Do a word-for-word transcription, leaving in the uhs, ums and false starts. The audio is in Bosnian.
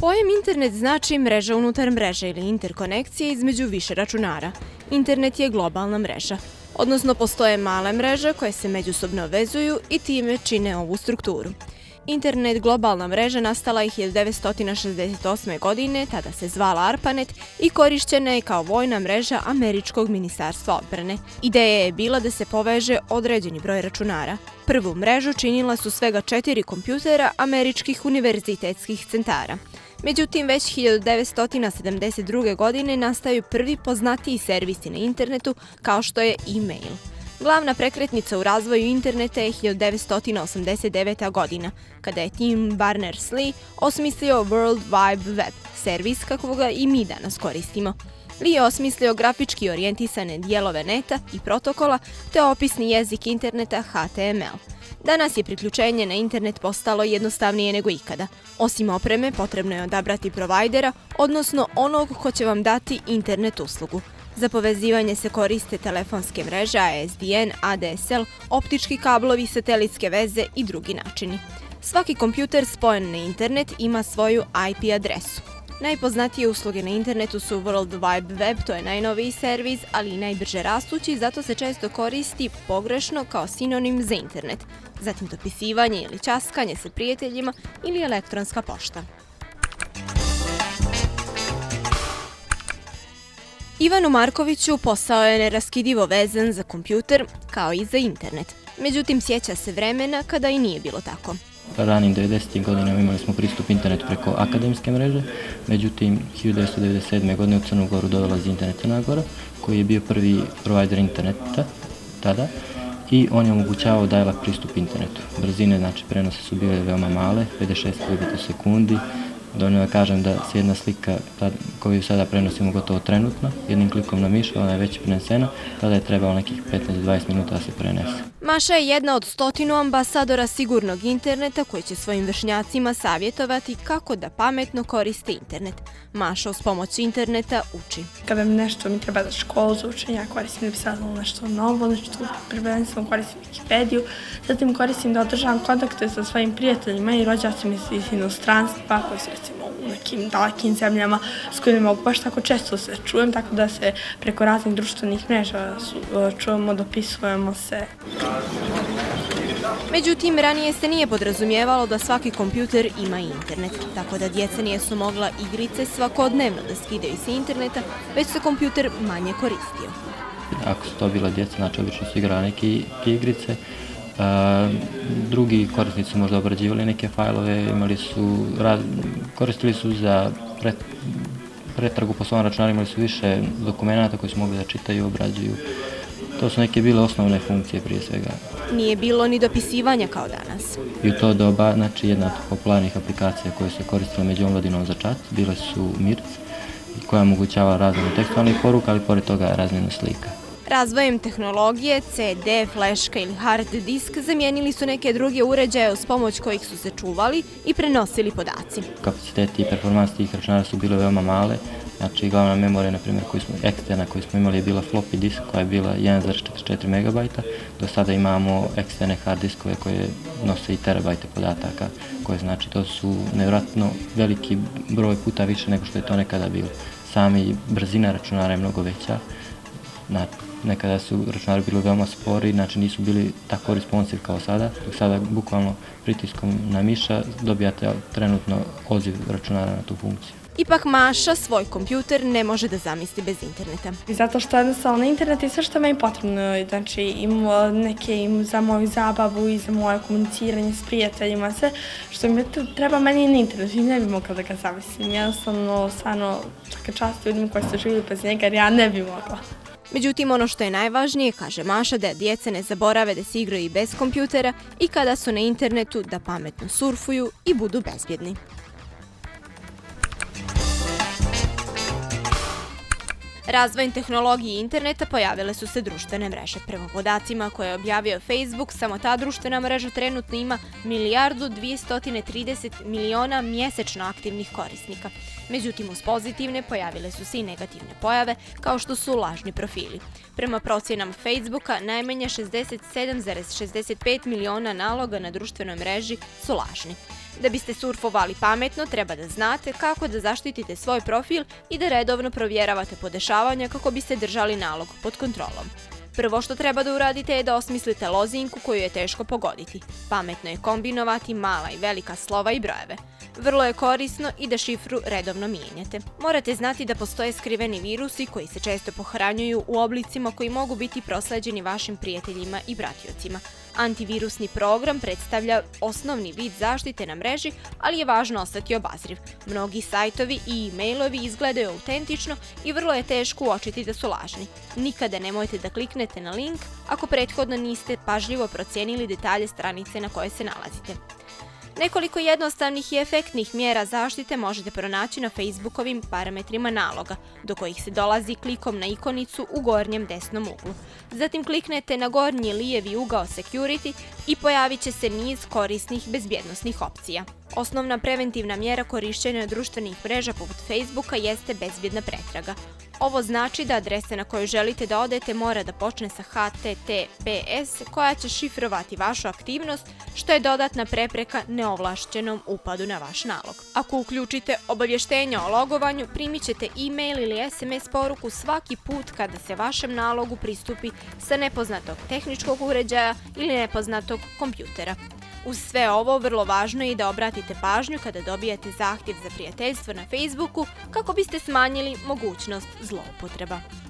Pojam internet znači mreža unutar mreže ili interkonekcije između više računara. Internet je globalna mreža, odnosno postoje male mreže koje se međusobno vezuju i time čine ovu strukturu. Internet globalna mreža nastala je hiljadu devetsto šezdeset osme. godine, tada se zvala ARPANET i korišćena je kao vojna mreža Američkog ministarstva odbrane. Ideja je bila da se poveže određeni broj računara. Prvu mrežu činila su svega četiri kompjutera američkih univerzitetskih centara. Međutim, već hiljadu devetsto sedamdeset druge. godine nastaju prvi poznatiji servisi na internetu kao što je e-mail. Glavna prekretnica u razvoju interneta je hiljadu devetsto osamdeset devete. godina, kada je Tim Berners-Lee osmislio World Wide Web, servis kakvoga i mi danas koristimo. Lee je osmislio grafički orijentisane dijelove neta i protokola te opisni jezik interneta H T M L. Danas je priključenje na internet postalo jednostavnije nego ikada. Osim opreme, potrebno je odabrati provajdera, odnosno onog ko će vam dati internet uslugu. Za povezivanje se koriste telefonske mreže, A S D N, A D S L, optički kablovi, satelitske veze i drugi načini. Svaki kompjuter spojen na internet ima svoju I P adresu. Najpoznatije usluge na internetu su World Wide Web, to je najnoviji servis, ali i najbrže rastući, zato se često koristi pogrešno kao sinonim za internet. Zatim dopisivanje ili ćaskanje sa prijateljima ili elektronska pošta. Ivanu Markoviću posao je neraskidivo vezan za kompjuter kao i za internet. Međutim, sjeća se vremena kada i nije bilo tako. Ranim devedesetih godinama imali smo pristup internetu preko akademske mreže, međutim hiljadu devetsto devedeset sedme. godine u Crnu Goru dolazi internet Crna Gora, koji je bio prvi provajder interneta tada i on je omogućavao dial-up pristup internetu. Brzine, znači prenose su bile veoma male, pedeset šest kilobita u sekundi. Dovoljno da kažem da se jedna slika koju sada prenosimo gotovo trenutno, jednim klikom na miš, ona je već prenesena, tada je trebalo nekih petnaest do dvadeset minuta da se prenese. Maša je jedna od stotinu ambasadora sigurnog interneta koji će svojim vršnjacima savjetovati kako da pametno koriste internet. Maša uz pomoć interneta uči. Kada mi nešto mi treba za školu, za učenje, ja koristim da bi saznala nešto novo, nešto prvenstveno koristim Wikipediju, zatim koristim da održavam kontakte sa svojim prijateljima i rođacima iz inostranstva koji su recimo u nekim dalekim zemljama s kojima mogu baš tako često se čujem, tako da se preko raznih društvenih mreža čujemo, dopisujemo se. Međutim, ranije se nije podrazumijevalo da svaki kompjuter ima internet, tako da djeca nisu mogla igrice svakodnevno da skidaju sa interneta, već se kompjuter manje koristio. Ako su to bila djeca, znači obično su igrali neke igrice, drugi korisnici su možda obrađivali neke fajlove, imali su, koristili su za pretragu po svom računaru, imali su više dokumenata koji su mogli da čitaju i obrađuju. To su neke bile osnovne funkcije prije svega. Nije bilo ni dopisivanja kao danas. I u to doba, znači jedna od popularnih aplikacija koje se koristila među omladinom za čat, bile su Mirc, koja omogućava razmjenu tekstualnih poruka, ali pored toga razmjenu slika. Razvojem tehnologije, C D, fleška ili hard disk zamijenili su neke druge uređaje uz pomoć kojih su se čuvali i prenosili podaci. Kapaciteti i performanse tih računara su bile veoma male, znači glavna memorija, na primjer, eksterna koju smo imali je bila floppy disk koja je bila jedan zarez četrdeset četiri megabajta. Do sada imamo eksterne hard diskove koje nose i terabajte podataka, koje znači to su nevjerojatno veliki broj puta više nego što je to nekada bilo. Sami brzina računara je mnogo veća. Nekada su računari bili veoma spori, znači nisu bili tako responsive kao sada, dok sada bukvalno pritiskom na miša dobijate trenutno odziv računara na tu funkciju. Ipak Maša svoj kompjuter ne može da zamisli bez interneta. Zato što jednostavno na internet je sve što meni potrebno, znači imamo neke za moju zabavu i za moje komuniciranje s prijateljima, sve što mi treba meni na internetu i ne bi mogla da ga zamislim. Jednostavno, stvarno, svaka čast ljudima koji su živjeli bez njega, jer ja ne bi mogla. Međutim, ono što je najvažnije, kaže Maša, da djece ne zaborave da se igraju i bez kompjutera i kada su na internetu da pametno surfuju i budu bezbjedni. Razvojem tehnologije i interneta pojavile su se društvene mreže. Prema podacima koje je objavio Facebook, samo ta društvena mreža trenutno ima milijardu dvjesto trideset miliona mjesečno aktivnih korisnika. Međutim, uz pozitivne pojavile su se i negativne pojave, kao što su lažni profili. Prema procjenama Facebooka, najmanje šezdeset sedam zarez šezdeset pet miliona naloga na društvenoj mreži su lažni. Da biste surfovali pametno, treba da znate kako da zaštitite svoj profil i da redovno provjeravate podešavanja kako biste držali nalog pod kontrolom. Prvo što treba da uradite je da osmislite lozinku koju je teško pogoditi. Pametno je kombinovati mala i velika slova i brojeve. Vrlo je korisno i da šifru redovno mijenjate. Morate znati da postoje skriveni virusi koji se često pohranjuju u oblicima koji mogu biti prosleđeni vašim prijateljima i bratiocima. Antivirusni program predstavlja osnovni vid zaštite na mreži, ali je važno ostati obazriv. Mnogi sajtovi i e-mailovi izgledaju autentično i vrlo je teško uočiti da su lažni. Nikada nemojte da kliknete na link ako prethodno niste pažljivo procijenili detalje stranice na kojoj se nalazite. Nekoliko jednostavnih i efektnih mjera zaštite možete pronaći na Facebookovim parametrima naloga, do kojih se dolazi klikom na ikonicu u gornjem desnom uglu. Zatim kliknete na gornji lijevi ugao Security i pojavit će se niz korisnih bezbjednosnih opcija. Osnovna preventivna mjera korišćenja društvenih mreža poput Facebooka jeste bezbjedna pretraga. Ovo znači da adresa na koju želite da odete mora da počne sa H T T P S koja će šifrovati vašu aktivnost, što je dodatna prepreka neovlašćenom upadu na vaš nalog. Ako uključite obavještenja o logovanju, primit ćete e-mail ili S M S poruku svaki put kada se vašem nalogu pristupi sa nepoznatog tehničkog uređaja ili nepoznatog kompjutera. Uz sve ovo, vrlo važno je i da obratite pažnju kada dobijete zahtjev za prijateljstvo na Facebooku kako biste smanjili mogućnost zloupotreba.